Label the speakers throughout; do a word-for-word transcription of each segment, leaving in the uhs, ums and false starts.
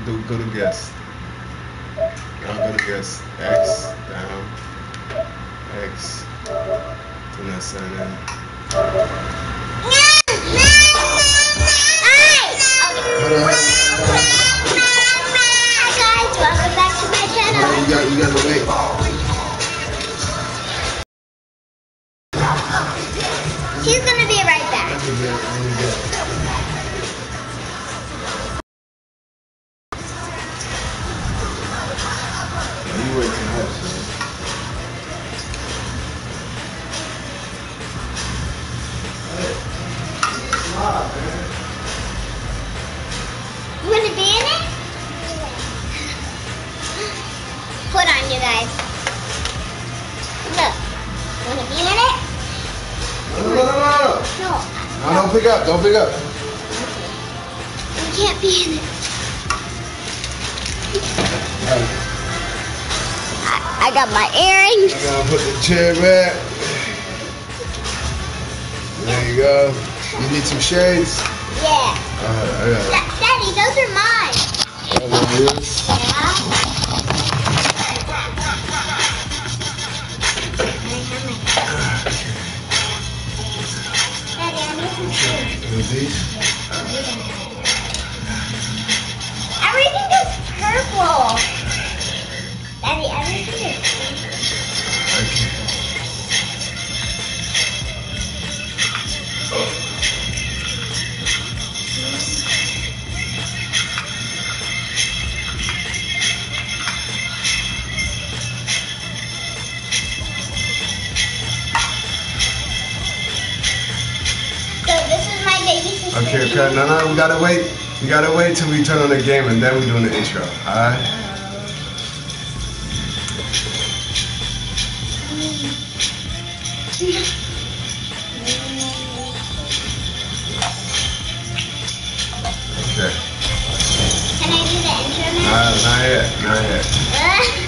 Speaker 1: Do go to guest. Now go to guest. X down. X. Do not sign in. Hold on.
Speaker 2: Hi guys, welcome back to my channel.
Speaker 1: You got you gotta wait.
Speaker 2: She's gonna be right back.
Speaker 1: You wait too much, man.
Speaker 2: You wanna be in it? Hold on, you guys. Look. Wanna be in it?
Speaker 1: No, no, no, no,
Speaker 2: No.
Speaker 1: no. No, don't pick up. Don't pick up.
Speaker 2: You can't be in it. I, I got my earrings.
Speaker 1: I'm gonna put the chair back. There you go. You need some shades?
Speaker 2: Yeah.
Speaker 1: Alright, I got it.
Speaker 2: Da- Daddy, those are mine.
Speaker 1: Oh, there it is.
Speaker 2: Yeah. Daddy, I need some shoes.
Speaker 1: Who's these?
Speaker 2: Everything is purple. Daddy, everything is purple.
Speaker 1: Okay.
Speaker 2: So this is my baby sister.
Speaker 1: Okay, okay. No, no, we gotta wait. We gotta wait till we turn on the game and then we're doing the intro. Alright? Okay.
Speaker 2: Can I do the intro now?
Speaker 1: Uh, not yet. Not yet.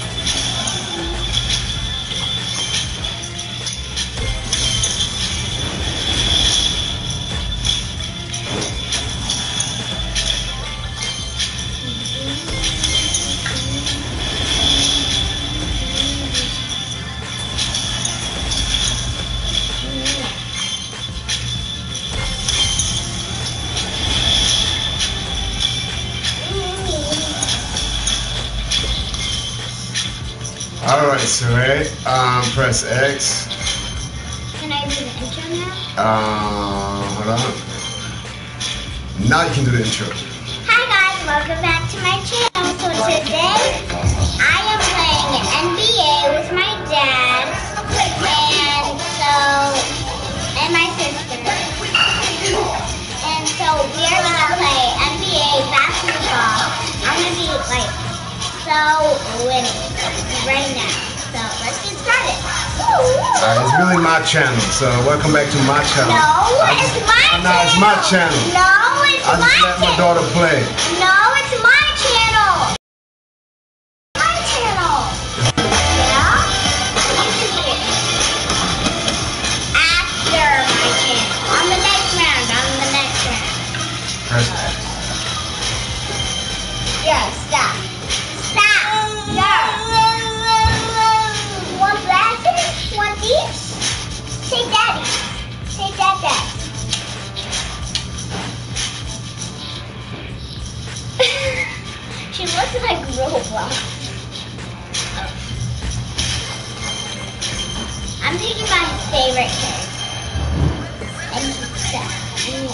Speaker 1: Alright, so right, um, press X.
Speaker 2: Can I do the intro now?
Speaker 1: Um, hold on. Now you can do the intro.
Speaker 2: Hi guys, welcome back to my channel. So today I am playing N B A with my dad and so and my sister. And so we are gonna play N B A basketball. I'm gonna be like so winning right now. So let's get started.
Speaker 1: Alright, it's really my channel, so welcome back to my channel.
Speaker 2: No,
Speaker 1: I
Speaker 2: it's
Speaker 1: just-
Speaker 2: my
Speaker 1: No,
Speaker 2: channel.
Speaker 1: it's my channel.
Speaker 2: No, it's
Speaker 1: I
Speaker 2: my
Speaker 1: just let my
Speaker 2: channel.
Speaker 1: daughter play.
Speaker 2: No, it's my channel. My channel. Yeah? You can be it. After my channel. On the next round. On the next round.
Speaker 1: Press X.
Speaker 2: Yeah, stop. Stop. Yeah. Want glasses? Want these? Say daddy. Say dad dad. She looks like Roblox. I'm taking my favorite character. And he's sad.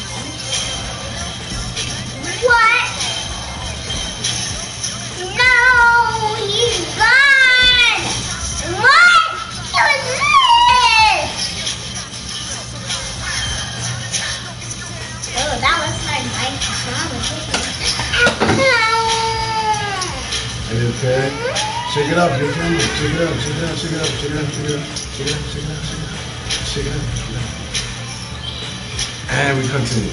Speaker 2: What? No, he's gone. What? What was this? Oh, that looks like my
Speaker 1: Are you okay? Shake it up, you can. Shake it up, shake it up, shake it up, shake it up, shake it up, shake it up, shake it up, shake it up, shake it up, shake it up. And we continue.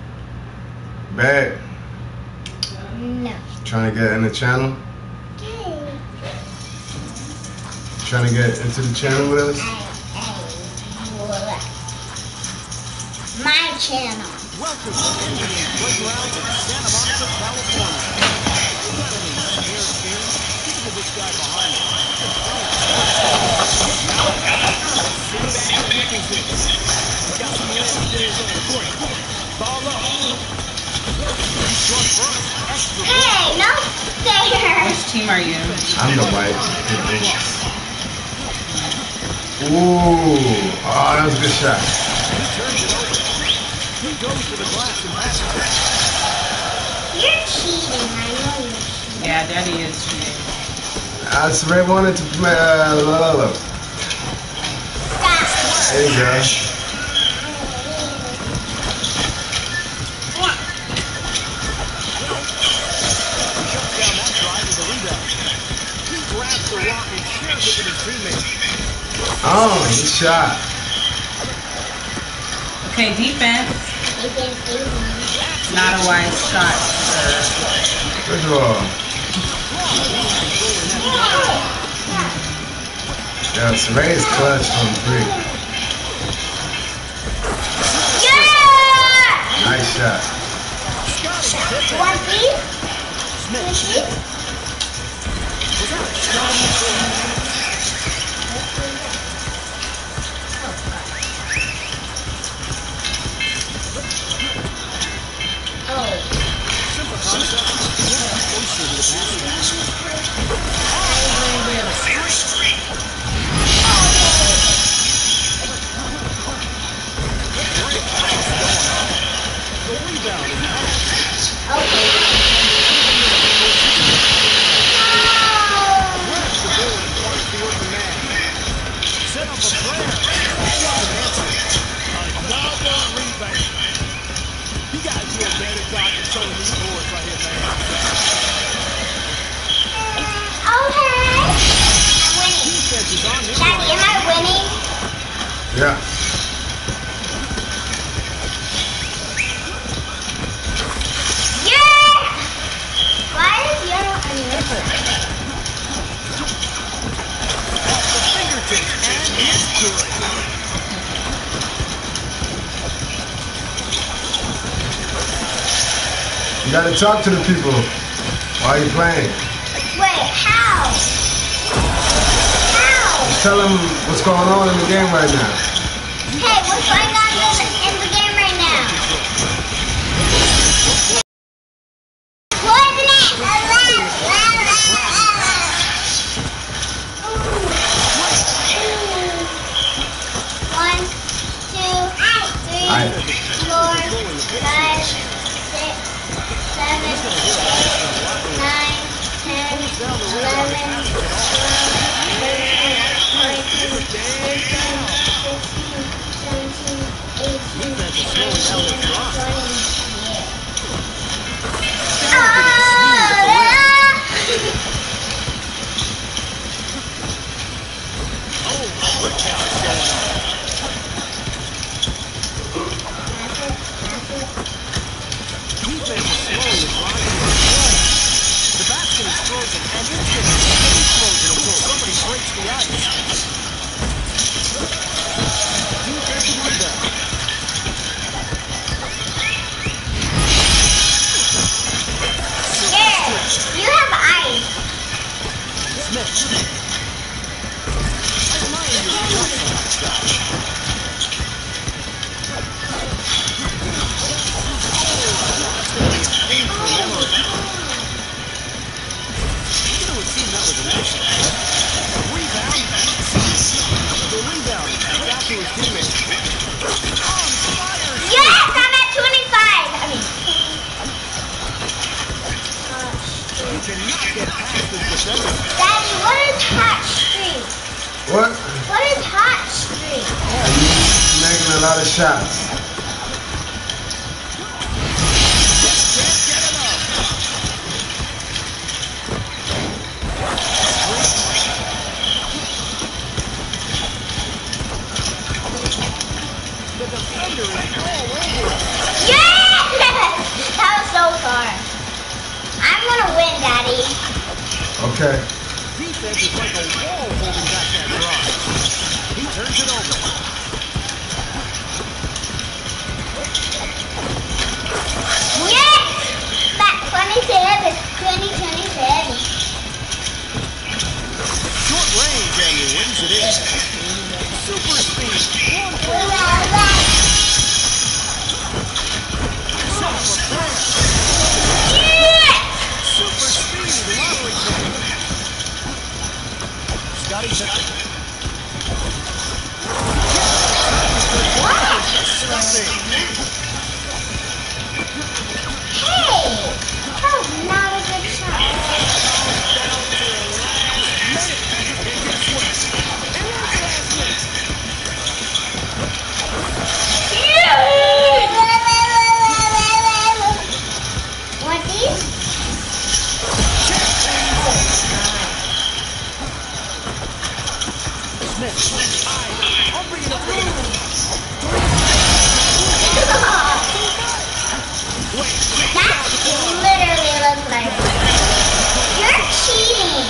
Speaker 1: Babe,
Speaker 2: No.
Speaker 1: trying to get in the channel?
Speaker 2: Okay.
Speaker 1: trying to get into the channel with us?
Speaker 2: My channel.
Speaker 3: Welcome to N B A Playgrounds in Santa Monica, California. You got any scared feelings? Look at this guy behind me. Sit back and look at this. He's got some legs to his own court. Ball up. He's short first. Extra ball.
Speaker 2: Hey, no fair.
Speaker 4: Which team are you?
Speaker 1: I'm the white. Ooh. Oh, that was a good shot.
Speaker 3: He turns it over. He goes to the glass and passes it.
Speaker 2: You're cheating. I know you're cheating.
Speaker 4: Yeah, Daddy is cheating.
Speaker 1: Uh, Saray wanted to play. Uh, la, la, la.
Speaker 2: Stop.
Speaker 1: There you go.
Speaker 3: He shuts down that drive with a rebound. He grabs the rock and shares it with his teammates.
Speaker 1: Oh, good shot.
Speaker 4: Okay, defense.
Speaker 2: You can see me.
Speaker 4: Not a wise shot, sir.
Speaker 1: Good ball. Yeah, Saray is clutch from three.
Speaker 2: Yeah!
Speaker 1: Nice shot.
Speaker 2: One piece? Two piece?
Speaker 1: Yeah.
Speaker 2: Yeah! Why is yellow on your foot?
Speaker 3: Fingertips and it's good.
Speaker 1: You gotta talk to the people while you're playing.
Speaker 2: Wait, how? How?
Speaker 1: Just tell them what's going on in the game right now.
Speaker 2: Hey, what's going on in the, in the game right now? Coordinate! One, two, three,
Speaker 1: Aye.
Speaker 2: four, five, six, seven, eight, nine, ten, eleven, twelve, thirteen, fourteen, fifteen, sixteen, seventeen, eighteen, nineteen, twenty.
Speaker 3: The basket is frozen and it's going to stay frozen until somebody breaks the ice. Defensive rebound.
Speaker 2: Here, you have ice.
Speaker 3: Smith. I admire your guts, Scott.
Speaker 2: Yes, I'm at twenty-five. I mean, Daddy, what is hot streak?
Speaker 1: What?
Speaker 2: What is hot streak?
Speaker 1: You're making a lot of shots.
Speaker 2: Yes! That was so far. I'm gonna win, Daddy.
Speaker 1: Okay.
Speaker 3: defense is like a wall holding back that drive. He turns it over.
Speaker 2: Yes! Back twenty-seven. twenty, twenty-seven.
Speaker 3: Short range and he wins it in. Super speed. One for super speed lottery pick. Scotty took it.
Speaker 2: Hey! That was not a good shot. Want these?
Speaker 3: Smith. I'll bring it up for you.
Speaker 2: That literally looks like you're cheating.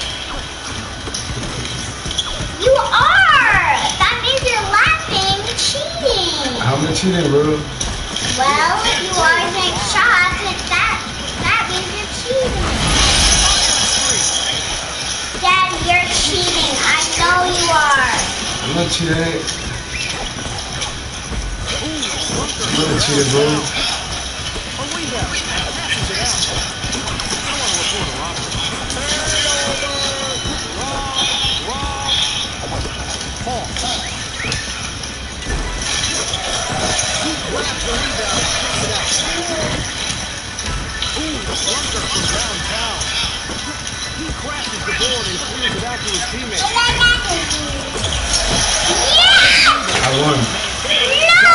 Speaker 2: You are. That means you're laughing, cheating.
Speaker 1: How am I cheating, bro?
Speaker 2: Well, you always make shots, and that that means you're cheating. Dad, you're cheating. I know you are.
Speaker 1: I'm not cheating. I'm not a cheater, bro.
Speaker 3: A rebound. Passes it out. I want to report a robbery. Turn it over. Rob. Rob. Paul. He grabs the rebound and kicks it out. Ooh, Lunker from downtown. He crashes the board and clears it out to his teammates.
Speaker 2: Yeah!
Speaker 1: I won.
Speaker 2: No!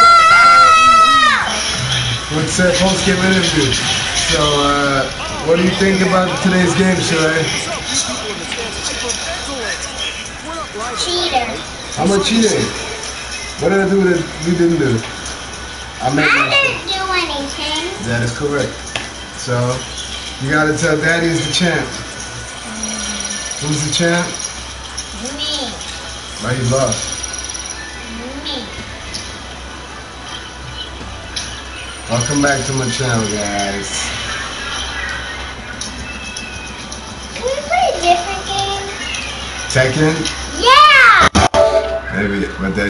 Speaker 1: What's that post-game interview? So, uh, what do you think about today's game, Sheree?
Speaker 2: Cheater.
Speaker 1: I'm a cheating. What did I do that you didn't do? I made
Speaker 2: I
Speaker 1: my
Speaker 2: didn't do anything.
Speaker 1: That is correct. So, you gotta tell Daddy's the champ. Who's the champ?
Speaker 2: Me.
Speaker 1: Why you lost?
Speaker 2: Me.
Speaker 1: Welcome back to my channel, guys.
Speaker 2: Can we play a different game?
Speaker 1: Tekken?
Speaker 2: Yeah!
Speaker 1: Maybe, but that